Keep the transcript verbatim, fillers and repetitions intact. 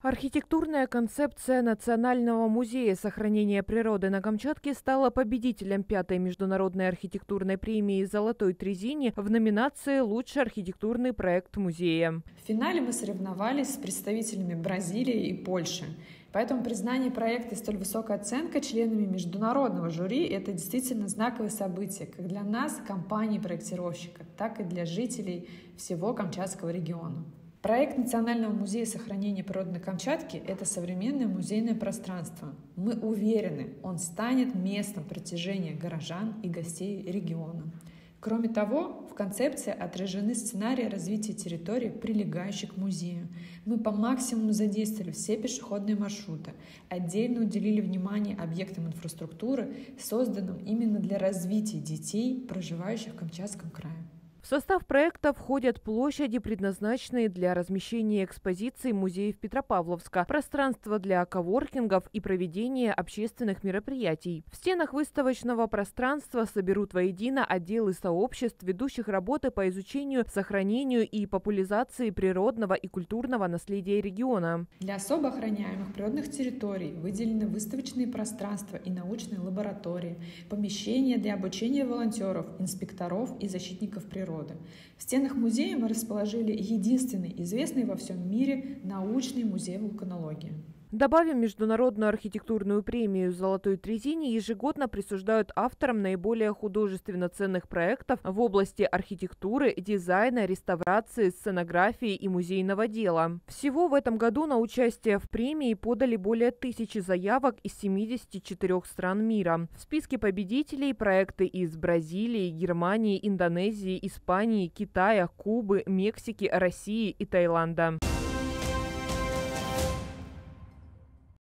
Архитектурная концепция Национального музея сохранения природы на Камчатке стала победителем пятой международной архитектурной премии «Золотой Трезини» в номинации «Лучший архитектурный проект музея». В финале мы соревновались с представителями Бразилии и Польши. Поэтому признание проекта и столь высокая оценка членами международного жюри – это действительно знаковое событие как для нас, компании-проектировщика, так и для жителей всего Камчатского региона. Проект Национального музея сохранения природы на Камчатке – это современное музейное пространство. Мы уверены, он станет местом притяжения горожан и гостей региона. Кроме того, в концепции отражены сценарии развития территории, прилегающих к музею. Мы по максимуму задействовали все пешеходные маршруты, отдельно уделили внимание объектам инфраструктуры, созданным именно для развития детей, проживающих в Камчатском крае. В состав проекта входят площади, предназначенные для размещения экспозиций музеев Петропавловска, пространство для коворкингов и проведения общественных мероприятий. В стенах выставочного пространства соберут воедино отделы сообществ, ведущих работы по изучению, сохранению и популяризации природного и культурного наследия региона. Для особо охраняемых природных территорий выделены выставочные пространства и научные лаборатории, помещения для обучения волонтеров, инспекторов и защитников природы. В стенах музея мы расположили единственный известный во всем мире научный музей вулканологии. Добавим, международную архитектурную премию «Золотой Трезини» ежегодно присуждают авторам наиболее художественно ценных проектов в области архитектуры, дизайна, реставрации, сценографии и музейного дела. Всего в этом году на участие в премии подали более тысячи заявок из семидесяти четырёх стран мира. В списке победителей проекты из Бразилии, Германии, Индонезии, Испании, Китая, Кубы, Мексики, России и Таиланда.